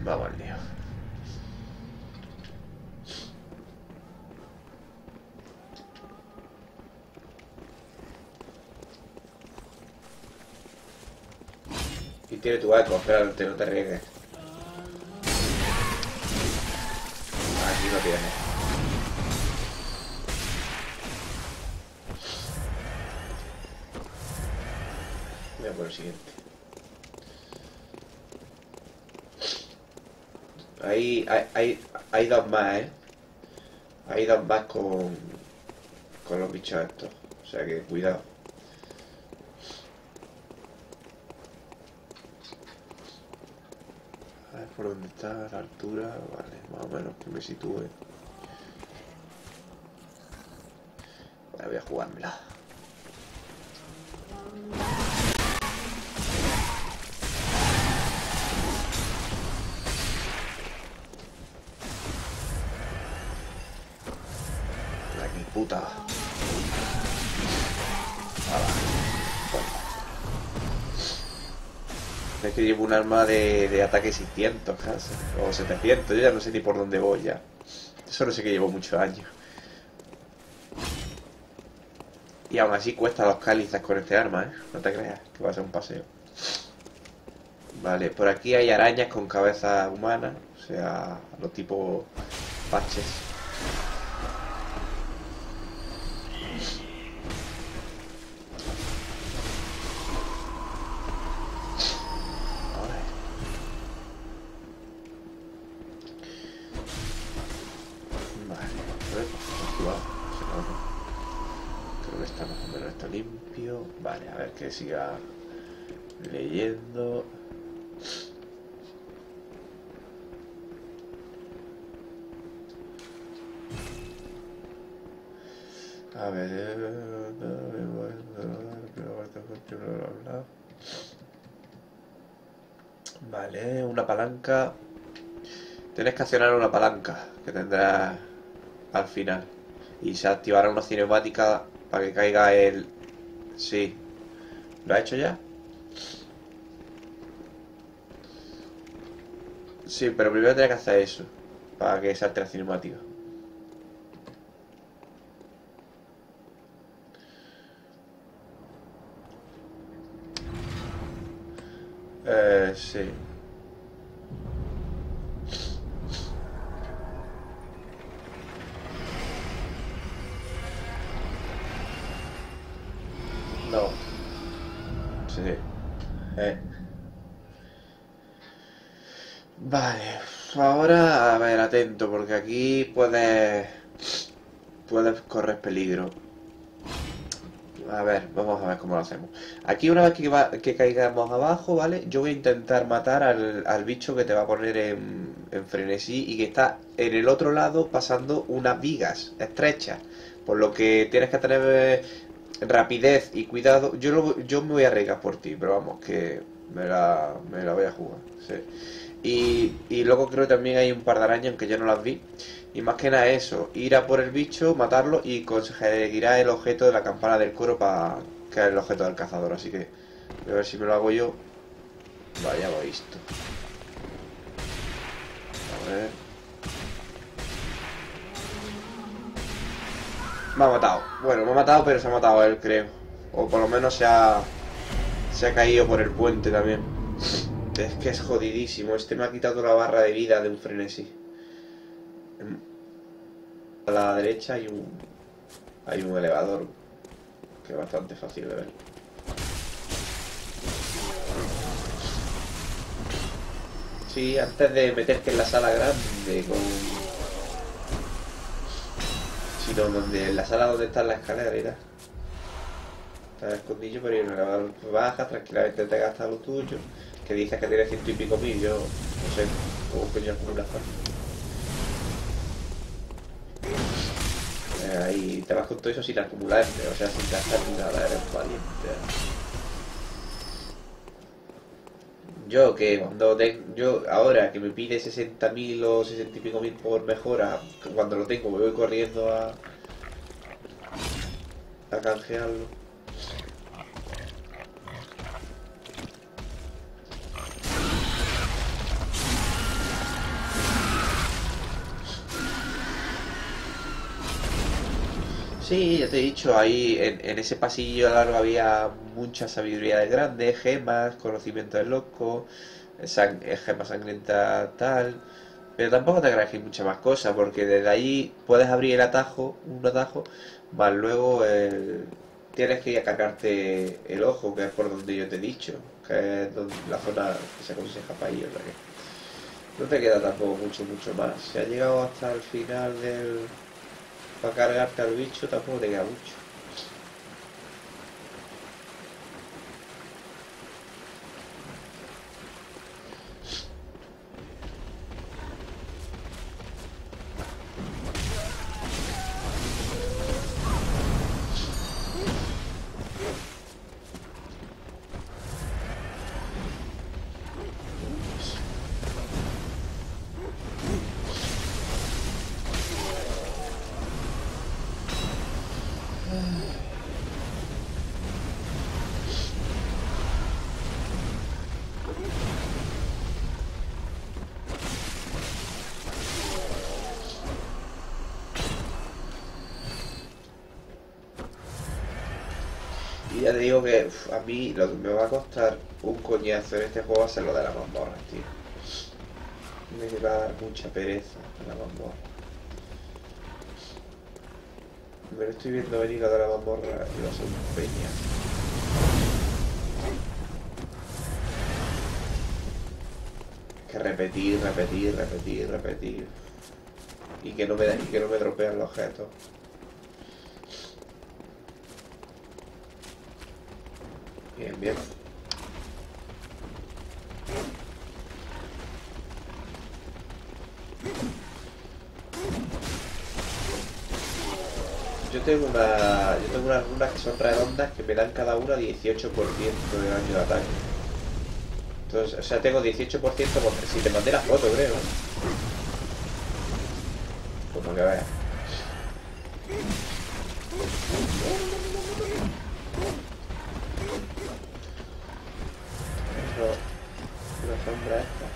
Vamos al lío. Y tiene tu eco, espérate, no te riegues. Aquí no tiene. Voy a por el siguiente. Hay dos más, Hay dos más con los bichos estos. O sea que cuidado. A ver por dónde está, la altura. Vale, más o menos que me sitúe. Ahora voy a jugármela. Aquí, puta. Es que llevo un arma de ataque 600 casi, o 700, yo ya no sé ni por dónde voy ya. Solo sé que llevo muchos años. Y aún así cuesta los cálices con este arma, no te creas, que va a ser un paseo. Vale, por aquí hay arañas con cabeza humana, o sea, los tipos patches. Limpio. Vale, a ver que siga leyendo. A ver. Vale, una palanca. Tienes que accionar una palanca que tendrás al final. Y se activará una cinemática para que caiga el... Sí. ¿Lo ha hecho ya? Sí, pero primero tienes que hacer eso para que salte la cinemática. Sí. No. Sí. Vale. Ahora, a ver, atento, porque aquí puedes correr peligro. A ver, vamos a ver cómo lo hacemos. Aquí una vez que caigamos abajo, ¿vale? Yo voy a intentar matar al bicho que te va a poner en frenesí y que está en el otro lado pasando unas vigas estrechas. Por lo que tienes que tener rapidez y cuidado. Yo me voy a arriesgar por ti, pero vamos, que me la voy a jugar. Sí. Y luego creo que también hay un par de arañas, aunque yo no las vi. Y más que nada eso, ir a por el bicho, matarlo y conseguirá el objeto de la campana del coro para que es el objeto del cazador. Así que voy a ver si me lo hago yo. Vaya, lo he visto. A ver. Me ha matado. Bueno, me ha matado, pero se ha matado él, creo. O por lo menos se ha caído por el puente también. Es que es jodidísimo. Este me ha quitado la barra de vida de un frenesí. A la derecha hay un elevador que es bastante fácil de ver. Sí, antes de meterte en la sala grande sino donde en la sala donde están las escaleras. Está escondido, pero en el elevador baja, tranquilamente te gastas lo tuyo. Que dices que tiene 100 y pico mil, yo no sé cómo coño acumulas. Ahí te vas con todo eso sin acumular, o sea, sin gastar ni nada, eres valiente. Yo ahora que me pide 60.000 o 60 y pico mil por mejora, cuando lo tengo me voy corriendo a canjearlo. Sí, ya te he dicho, ahí en ese pasillo largo había mucha sabiduría de grande, gemas, conocimiento del loco, gemas sangrientas tal. Pero tampoco te creas que hay mucha más cosa, porque desde ahí puedes abrir el atajo, un atajo, más luego tienes que ir a cargarte el ojo, que es por donde yo te he dicho, que es la zona que se aconseja para ir, o sea que no te queda tampoco mucho más. Si has llegado hasta el final del para cargarte al bicho, tampoco te queda mucho. Y ya te digo que a mí lo que me va a costar un coñazo en este juego va a ser lo de las mazmorras, tío. Me va a dar mucha pereza la mazmorra. Me lo estoy viendo venir lo de la mazmorra y va a ser un peña. Que repetir. Y que no me dropean los objetos. Bien. Yo tengo unas runas que son redondas que me dan cada una 18% de daño de ataque. Entonces, o sea, tengo 18% si te mandé la foto, creo. Como que veas. La sombra esta.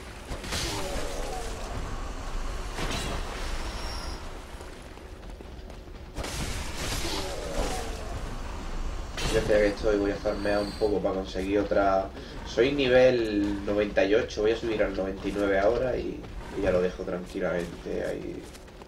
Ya que estoy, voy a farmear un poco para conseguir otra. Soy nivel 98, voy a subir al 99 ahora y ya lo dejo tranquilamente ahí.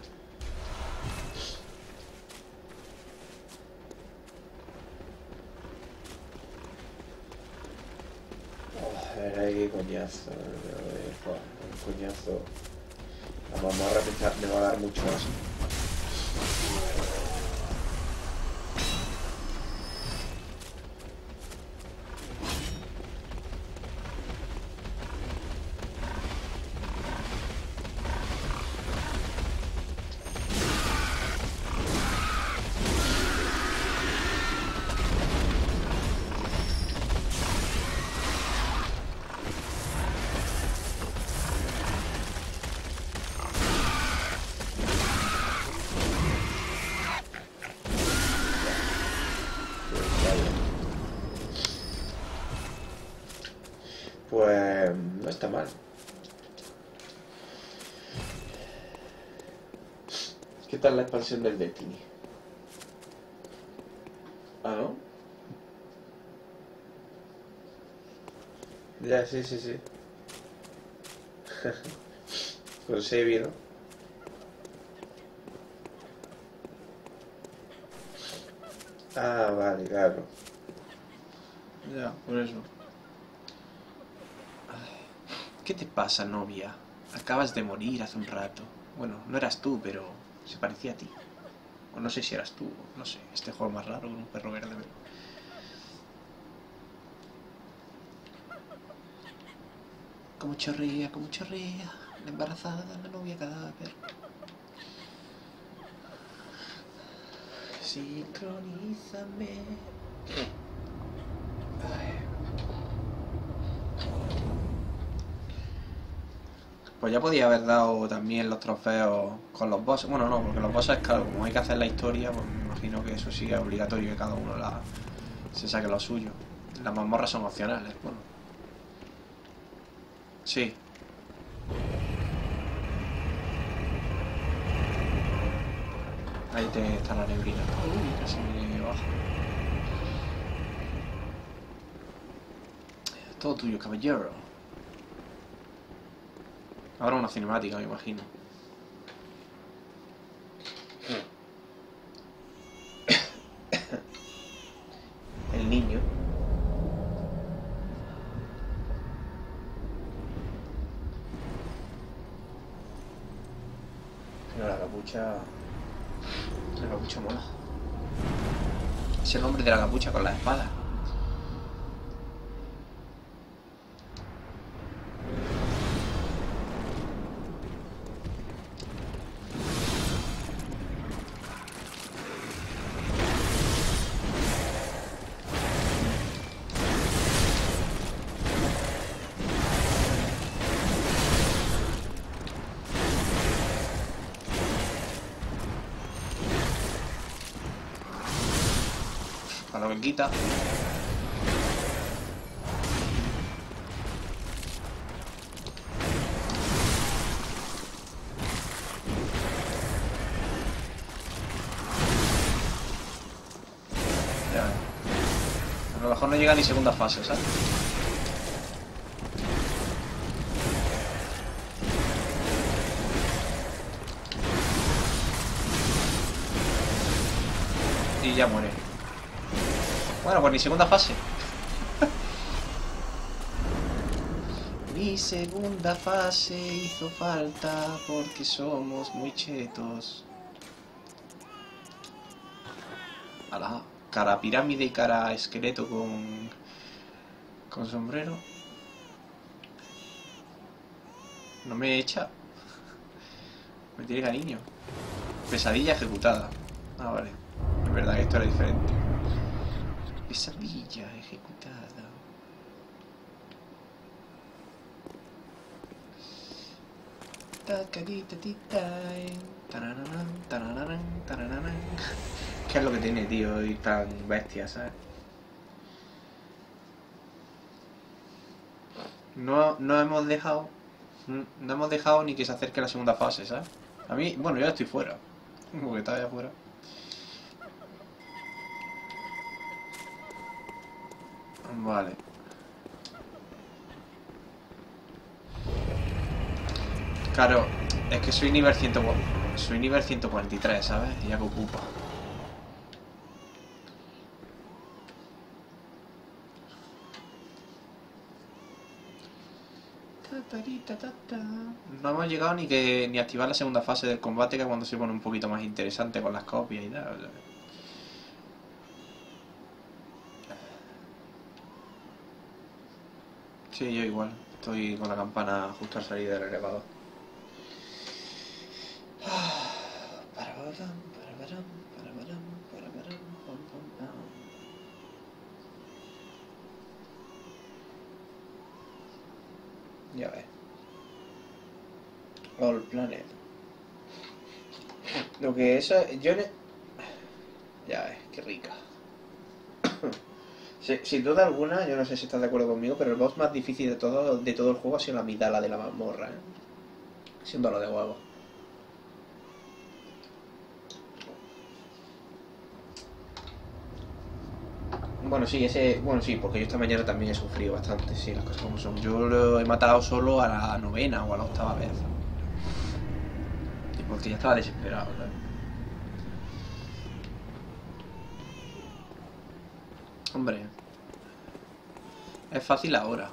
A ver, ahí qué coñazo. Un coñazo. La mazmorra me va a dar mucho más. Pues no está mal. ¿Qué tal la expansión del Destiny? Ah, ¿no? Ya, sí. Con Sebi, ¿no? Ah, vale, claro. Ya, por eso. ¿Qué te pasa, novia? Acabas de morir hace un rato. Bueno, no eras tú, pero se parecía a ti. O no sé si eras tú, no sé. Este juego es más raro con un perro verde. Como chorrea. La embarazada, la novia cadáver. Sincronízame. Pues ya podía haber dado también los trofeos con los bosses. Bueno, no, porque los bosses, claro, como hay que hacer la historia, pues me imagino que eso sí es obligatorio que cada uno se saque lo suyo. Las mazmorras son opcionales, bueno. Sí. Ahí está la neblina. Uy, casi me baja. Todo tuyo, caballero. Ahora una cinemática, me imagino. El niño. Pero la capucha... La capucha mola. Es el hombre de la capucha con la espada. Para lo que quita. Ya. A lo mejor no llega ni segunda fase, ¿sabes? Y ya muere. Bueno, pues ni segunda fase. Ni segunda fase hizo falta porque somos muy chetos. Ala, cara pirámide y cara esqueleto con sombrero. No me echa. Me tiene cariño. Pesadilla ejecutada. Ah, vale. Es verdad que esto era diferente. Pesadilla ejecutada. ¿Qué es lo que tiene, tío? Y tan bestia, ¿sabes? No hemos dejado. No hemos dejado ni que se acerque la segunda fase, ¿sabes? A mí, bueno, yo ya estoy fuera. Como que estaba allá afuera. Vale. Claro, es que soy nivel 143, ¿sabes? Ya que ocupa. No hemos llegado ni a activar la segunda fase del combate, que es cuando se pone un poquito más interesante con las copias y tal. Sí, yo igual. Estoy con la campana justo al salir del elevador. Ya ves. All Planet. Lo que eso... Ya ves, qué rica. Sin duda alguna, yo no sé si estás de acuerdo conmigo, pero el boss más difícil de todo el juego ha sido la amígdala de la mazmorra, ¿eh? Siendo lo de huevo. Bueno, sí, porque yo esta mañana también he sufrido bastante, sí, las cosas como son. Yo lo he matado solo a la 9ª o a la 8ª vez. Y porque ya estaba desesperado, ¿sabes? Hombre, es fácil ahora.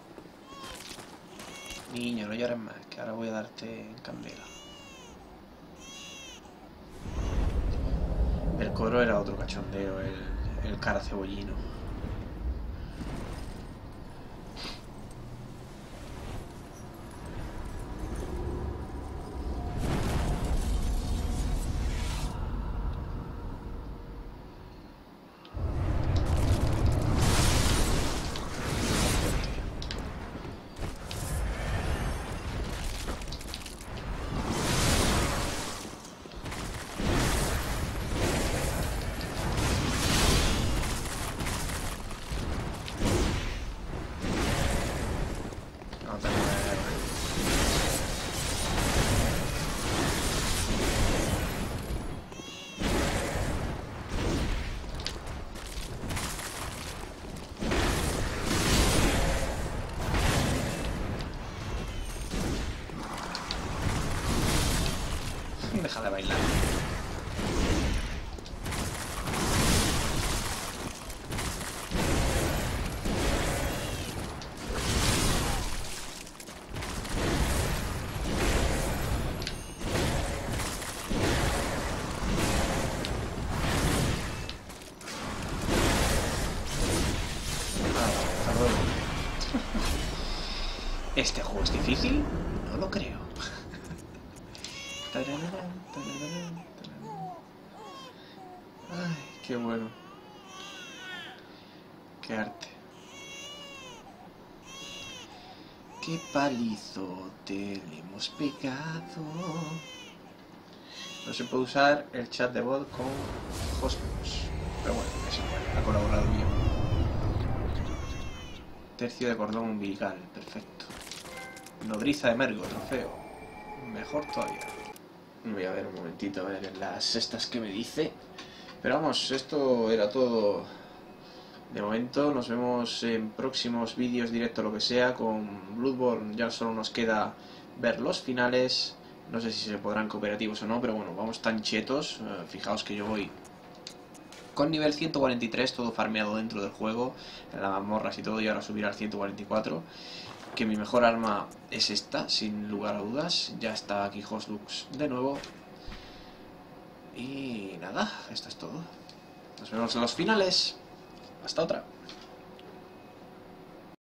Niño, no llores más, que ahora voy a darte en candela. El coro era otro cachondeo, el cara cebollino. deja de bailar. Hasta luego. ¿Este juego es difícil? No lo creo. Ay, qué bueno. Qué arte. Qué palizote le hemos pegado. No se puede usar el chat de voz con Hostbus. Pero bueno, es igual, ha colaborado bien. Tercio de cordón umbilical, perfecto. Nodriza de mergo, trofeo. Mejor todavía. Voy a ver un momentito, a ver en las estas que me dice. Pero vamos, esto era todo de momento. Nos vemos en próximos vídeos, directo, lo que sea. Con Bloodborne ya solo nos queda ver los finales. No sé si se podrán cooperativos o no, pero bueno, vamos tan chetos. Fijaos que yo voy con nivel 143, todo farmeado dentro del juego, en las mazmorras y todo, y ahora subir al 144. Que mi mejor arma es esta, sin lugar a dudas. Ya está aquí Hoslux de nuevo. Y nada, esto es todo. Nos vemos en los finales. Hasta otra.